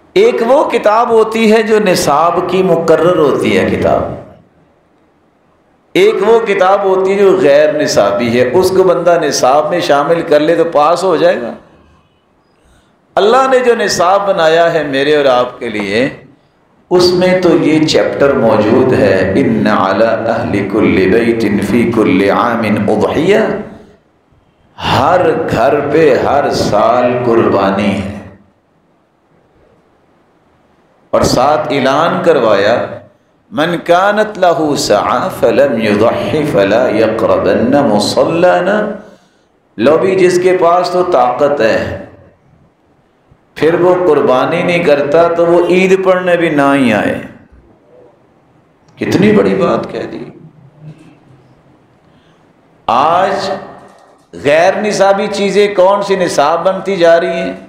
ایک وہ کتاب ہوتی ہے جو نصاب کی مقرر ہوتی ہے کتاب، ایک وہ کتاب ہوتی ہے جو غیر نصابی ہے، اس کو بندہ نصاب میں شامل کر لے تو پاس ہو جائے گا۔ اللہ نے جو نصاب بنایا ہے میرے اور آپ کے لیے، اس میں تو یہ چیپٹر موجود ہے، ان علی اہل کل بیت فی کل عام اضحیہ، ہر گھر پہ ہر سال قربانی ہے، اور ساتھ اعلان کروایا من کانت لہ سعی فلم یضح فلا یقربن مصلانا، لو بھی جس کے پاس تو طاقت ہے پھر وہ قربانی نہیں کرتا تو وہ عید پڑھنے بھی نہ ہی آئے۔ کتنی بڑی بات کہہ دی۔ آج غیر نصابی چیزیں کون سی نصاب بنتی جا رہی ہیں؟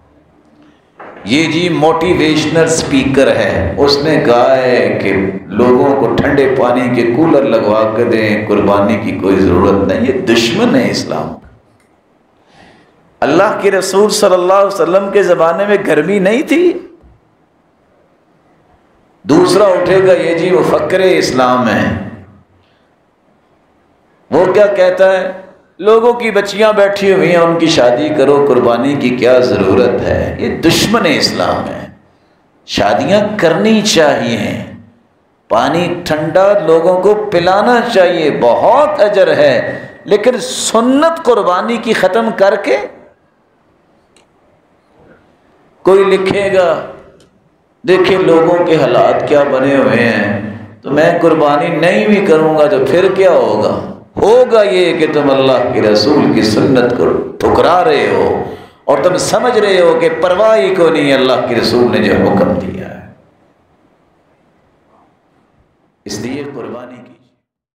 یہ جی موٹیویشنل سپیکر ہے، اس نے کہا ہے کہ لوگوں کو ٹھنڈے پانی کے کولر لگوا کے دیں، قربانی کی کوئی ضرورت نہیں۔ یہ دشمن ہے اسلام۔ اللہ کے رسول صلی اللہ علیہ وسلم کے زمانے میں گرمی نہیں تھی۔ دوسرا اٹھے گا یہ جی مفکر اسلام ہے، وہ کیا کہتا ہے لوگوں کی بچیاں بیٹھی ہوئی ہیں ان کی شادی کرو، قربانی کی کیا ضرورت ہے۔ یہ دشمن اسلام ہے۔ شادیاں کرنی چاہیے، پانی ٹھنڈا لوگوں کو پلانا چاہیے، بہت اجر ہے، لیکن سنت قربانی کی ختم کر کے کوئی لکھے گا دیکھیں لوگوں کے حالات کیا بنے ہوئے ہیں تو میں قربانی نہیں بھی کروں گا تو پھر کیا ہوگا؟ ہوگا یہ کہ تم اللہ کے رسول کی سنت کو ٹھکرا رہے ہو اور تم سمجھ رہے ہو کہ پرواہ ہی کو نہیں اللہ کے رسول نے جو حکم دیا ہے، اس لیے قربانی کی